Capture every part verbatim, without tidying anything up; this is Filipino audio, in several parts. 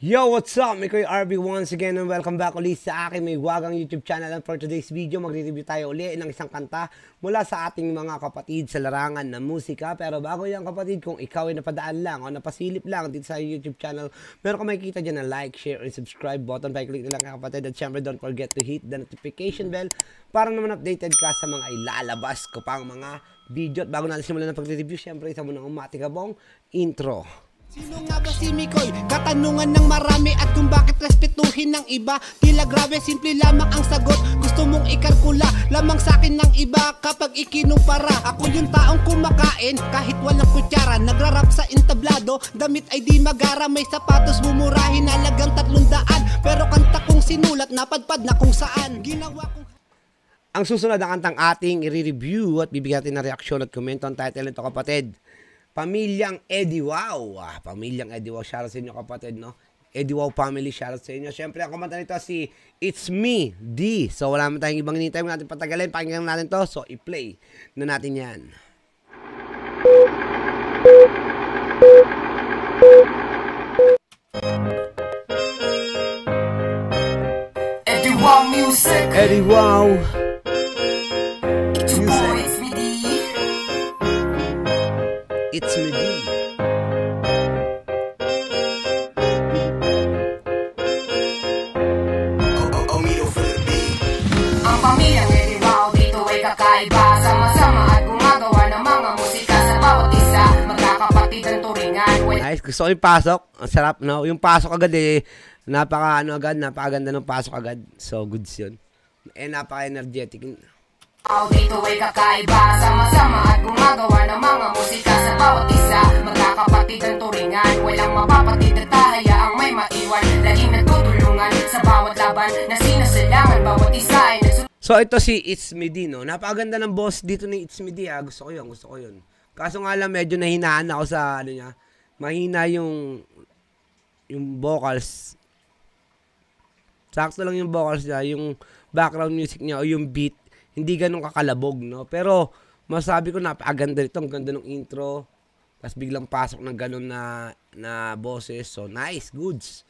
Yo, what's up? Mikoy R B once again and welcome back ulit sa aking may wagang YouTube channel. And for today's video, magre-review tayo ulit ng isang kanta mula sa ating mga kapatid sa larangan ng musika. Pero bago yan kapatid, kung ikaw ay napadaan lang o napasilip lang dito sa YouTube channel, meron ka makikita dyan na like, share, and subscribe button. Pa-click na lang kapatid. At syempre, don't forget to hit the notification bell para naman updated ka sa mga ilalabas ko pang mga video. At bago natin simulan ng pagre-review, syempre, isa mo ng umatikabong intro. Sino nga ba si Mikoy? Katanungan ng marami at kung bakit respetuhin ng iba. Tila grabe, simple lamang ang sagot. Gusto mong ikalkula lamang sa akin ng iba kapag ikinumpara. Ako yung taong kumakain kahit walang kutsara. Nagrarap sa entablado, damit ay di magara. May sapatos mumurahin halagang tatlong daan. Pero kanta kong sinulat napadpad na kung saan. Ginawa kong... Ang susunod ang kantang ating i-review at bibigyan natin ng reaksyon at komento ang title nito kapatid. Pamilyang Eddie Wow. Ah, Pamilyang Eddie Wow. Shoutout sa inyo kapatid, no? Eddie Wow family, shoutout sa inyo. Siyempre, ang kumanta nito si It's Me, D. So, wala naman tayong ibang hinihintay. Huwag natin patagalin. Pakinggan natin to. So, i-play na natin yan. Eddie Wow Music. Eddie Wow. It's your boy, it's me, D. It's Me, D. Ang pamilyang Eddie Wow dito ay kakaiba. Sama-sama at gumagawa ng mga musika sa bawat isa. Magkakapatid ang turingan. Nice. Gusto ko yung pasok. Ang sarap, no? Yung pasok agad eh. Napaka, ano agad, napakaganda ng pasok agad. So, goods yun. Eh, napaka-energetic. Wow dito ay kakaiba. Sama-sama at gumagawa ng mga musika sa bawat isa. Magkakapatid ang turingan. Walang mapapatid at hayaang may maiwan. Laging nagtutulungan sa bawat laban na sinasalangan. Bawat isa ay nagsusunod. So, ito si It's Me, D, no? Napakaganda ng boss dito ni It's Me, D, ha? Gusto ko yun, gusto ko yun. Kaso nga lang, medyo nahinaan ako sa, ano niya, mahina yung, yung vocals. Sakto lang yung vocals niya, yung background music niya o yung beat, hindi ganun kakalabog, no? Pero, masabi ko, napakaganda nito, ang ganda ng intro. Tapos biglang pasok ng ganun na, na boses. So, nice, goods.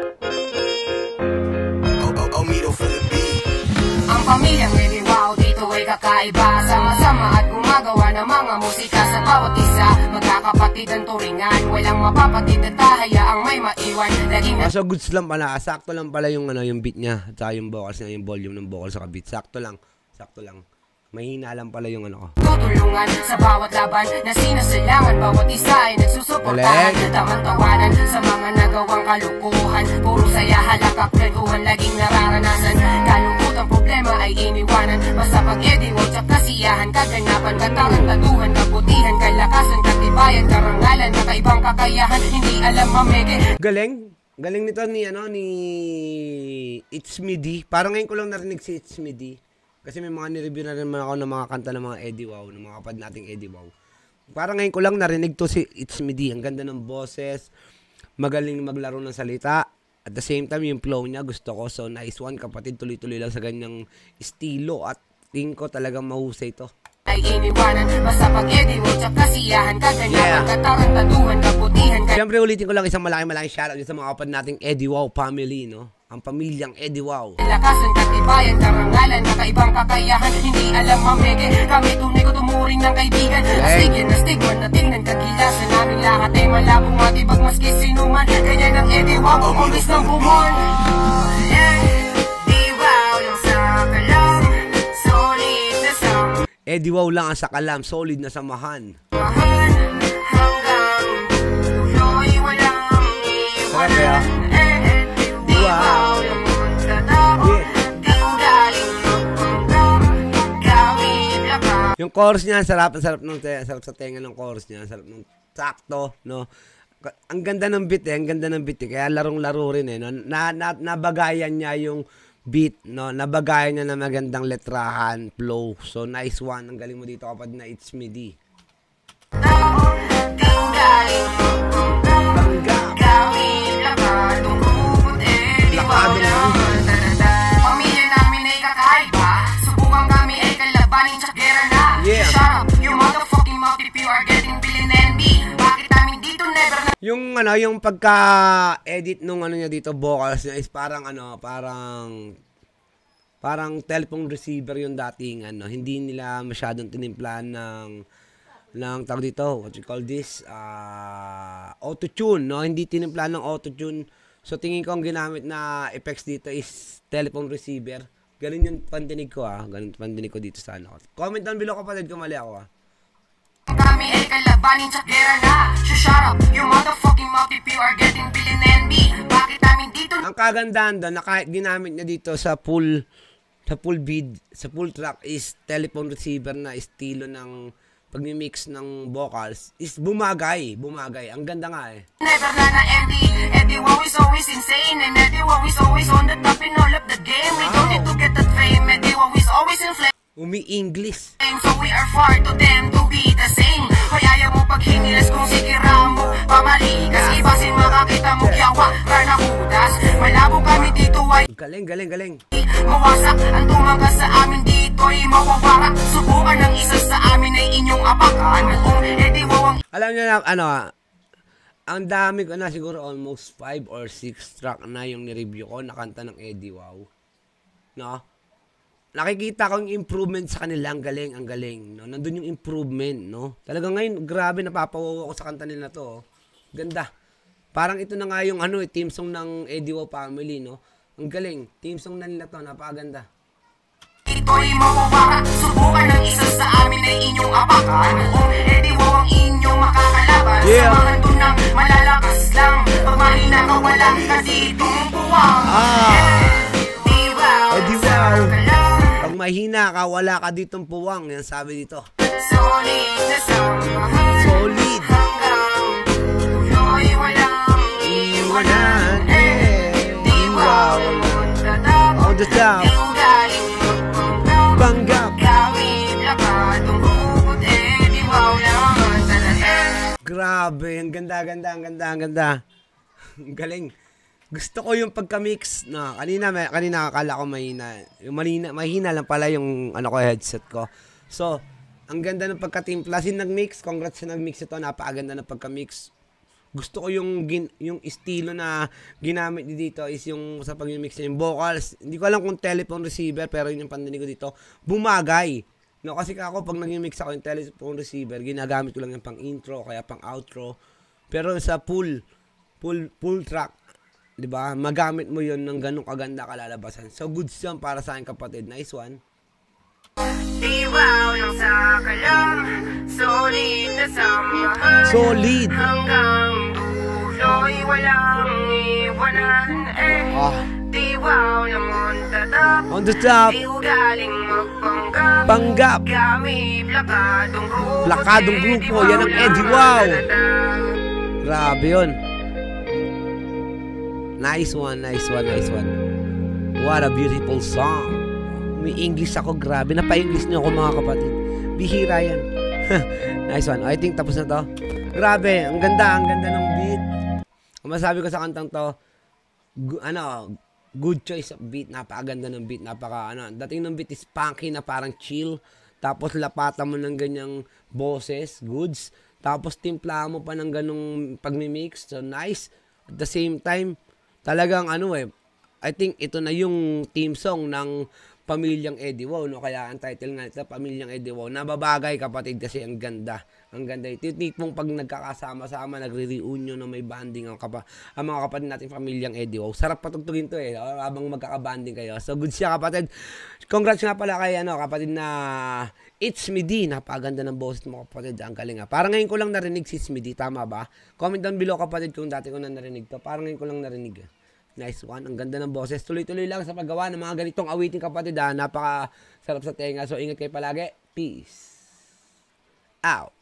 Ang pamilyang Eddie Wow dito ay kakaiba. Sama-sama at gumagawa ng mga musika sa bawat isa. Magkakapatid ang turingan. Walang mapapatid at hayaang may maiwan. Laging So, goods lang pala. Sakto lang pala yung, ano, yung beat niya. At saka yung vocals niya, yung volume ng vocals sa beat. Sakto lang. Sakto lang. Mahina lang pala yung ano ko. tutulungan sa bawat laban na sinasalangan. Bawat isa ay nagsusuportahan. Tamang tawanan sa mga nagawang kalukuhan. Puro saya, halakak, kwentuhan, laging nararanasan. Kalungkutang problema ay iniwanan. Basta pag-Eddie Wow, tsak kasiyahan. Kaganapan, katarantaduhan, kabutihan, kalakasan, katibayan, karangalan, kakaibang kakayahan. Hindi alam mameke. Galing. Galing nito ni, ano, ni It's Me, D. Parang ngayon ko lang narinig si It's Me, D. Kasi may mga nireview na rin ako ng mga kanta ng mga Eddie Wow, ng mga kapad nating Eddie Wow. Parang ngayon ko lang narinig to si It's Me, D. Ang ganda ng boses, magaling maglaro ng salita. At the same time, yung flow niya gusto ko. So, nice one, kapatid. Tuloy-tuloy lang sa ganyang estilo. At tingin ko talagang mahusay to. Ay iniwanan, basta pag-Eddie Wow, tsak kasiyahan. Kaganapan, Yeah. katarantaduhan, kabutihan. Siyempre, ulitin ko lang isang malaking-malaking shoutout sa mga kapad nating Eddie Wow family, no? Ang pamilyang Eddie Wow. Lakasan, katibayan, karangalan, nakaibang kakayahan. Hindi alam mameke, kami tunay ko tumuring ng kaibigan. Astig yan, astig man, natingnan kagilasan namin lahat ay malabong matibag maski sinuman. Ganyan ang Eddie Wow, always nang bumon. Eddie Wow lang sa kalam, solid na samahan. Eddie Wow lang ang sa kalam, solid na samahan. Hanggang tuloy walang Sarap kaya? iwanan. Eddie Wow lang magtatapos. Galing magpanggang, gawin lakang. Yung chorus niya, sarap, ang sarap ng sarap sa tenga ng chorus niya, sarap ng sakto, no. Ang ganda ng beat eh, ang ganda ng beat eh. Kaya larong-laro rin eh, no. Na, na nabagayan niya yung beat, no. Nabagayan niya na magandang letrahan, flow. So nice one. Ang galing mo dito kapag na It's Me, D. Galing magpanggang, gawin lakang. Tungkol Eddie Wow lang magtatanda. Pamilya namin ay kakaiba. Subukan kami ay kalabanin sa gera na. Yeah. Shut up, you motherfucking multi-P, you are getting billion N B. Bakit namin dito never na Yung ano, yung pagka-edit nung ano niya dito, vocals niya is parang ano, parang parang telephone receiver yung dating ano, hindi nila masyadong tinimplahan ng ng tawag dito, what you call this, uh, auto-tune, no? Hindi tinimplahan ng auto-tune. So tingin ko ang ginamit na effects dito is telephone receiver. Ganun yung pandinig ko ah, ganun yung pandinig ko dito sa ano. Comment down below kapatid kung mali ako ah. Kami ay kalabanin sa gera na. Shut up, you motherfucking multi you are getting billion N B. Bakit namin dito? Ang kagandahan doon na kahit ginamit niya dito sa full sa full beat, sa full track is telephone receiver na estilo ng pag-mix ng vocals is bumagay, bumagay. Ang ganda nga eh. Never na na M D, Eddie Wow is always insane, and Eddie Wow is always on the top in all of the game. We don't need to get that fame, Eddie Wow is always in flame. Umi-English. So we are far to them to be the same. Hoy ayaw mo pag hinilas kung sikira mo pamaligas, ibasin makakita mo kyawa, karna hudas. Malabo kami dito ay Galing, galing, galing. mawasak. Ang tumangkas sa amin dito'y mawawara. Subukan ng isa sa amin ay inyong apakan. Kung Eddie Wow ang Alam niyo na, ano ah, ang dami ko na siguro almost five or six track na yung ni-review ko na kanta ng Eddie Wow. No? Nakikita ko yung improvement sa kanila. Ang galing, ang galing. No? Nandun yung improvement, no? Talagang ngayon, grabe, napapawawa ko sa kanta nila to. Oh. Ganda. Parang ito na nga yung ano, eh, team song ng Eddie Wow family, no? Ang galing. Team song na nila to, napakaganda. ito'y mawawara. Subukan ng isa sa amin ay inyong apakan. Kung Eddie Wow ang inyong makakalaban, Yeah. samahan to ng malalakas lang. Pag mahina ka wala kasi itong puwang. Ah! Eddie Wow, Eddie sa Wow. ka lang. Pag mahina ka, wala ka ditong puwang. Yan sabi dito. Solid na samahan. Solid. Hanggang duloy walang iwanan. Eddie Wow on the top. On the top. Di ugaling magpanggap. Panggap. Gawin lakadong hukot. Eddie Wow naman talaga. Grabe, ang ganda, ganda, ang ganda, ang ganda. Ang galing. Gusto ko yung pagka-mix na kanina may, kanina akala ko mahina. Yung mahina, mahina lang pala yung ano ko headset ko. So, ang ganda ng pagka-timpla. Sin nag-mix, congrats sa nag-mix ito. Napakaganda ng pagka-mix. Gusto ko yung gin, yung estilo na ginamit dito is yung sa pag-mix niya, yung vocals. Hindi ko alam kung telephone receiver pero yun yung pandinig ko dito. Bumagay. No, kasi ako pag nag-mix ako yung telephone receiver, ginagamit ko lang yung pang intro kaya pang outro. Pero sa full full full track, 'di ba? Magamit mo 'yon ng ganung kaganda kalalabasan. So goods 'yan para sa akin kapatid. Nice one. Di wow lang sa kalam. Solid na samahan. Solid. Hanggang duloy walang iwanan. Eh, Ah. di wow lang on the top. On the top. Di ugaling magpanggap. Panggap. Kami plakadong grupo. Plakadong grupo. Yan ang Eddie Wow. Grabe 'yon. Nice one, nice one, nice one. What a beautiful song. May English ako, grabe. Napa-English niyo ako mga kapatid. Bihira yan. Nice one. I think tapos na to. Grabe, ang ganda, ang ganda ng beat. Ang masabi ko sa kantang to, gu- ano, good choice of beat. Napakaganda ng beat. Napaka, ano, dating ng beat is funky na parang chill. Tapos lapatan mo ng ganyang boses, goods. Tapos timpla mo pa ng ganong pagmimix. So nice. At the same time, talagang ano eh, I think ito na yung team song ng Pamilyang Eddie Wow, no? Kaya ang title nga ito, Pamilyang Eddie Wow. Nababagay kapatid kasi ang ganda. Ang ganda. Ito yung tipong pag nagkakasama-sama, nagre-reunion na may banding ang, kapa, ang mga kapatid natin Pamilyang Eddie Wow. Sarap patugtugin to eh, habang magkakabanding kayo. So good siya kapatid. Congrats nga pala kay ano, kapatid na It's Me D. Napaganda ng boses mo kapatid. Ang galing nga. Parang ngayon ko lang narinig si It's Me D. Tama ba? Comment down below kapatid kung dati ko na narinig to. Parang ngayon ko lang narinig. Nice one. Ang ganda ng boses. Tuloy-tuloy lang sa paggawa ng mga ganitong awiting kapatid. Ha? Napaka sarap sa tenga. So ingat kayo palagi. Peace out.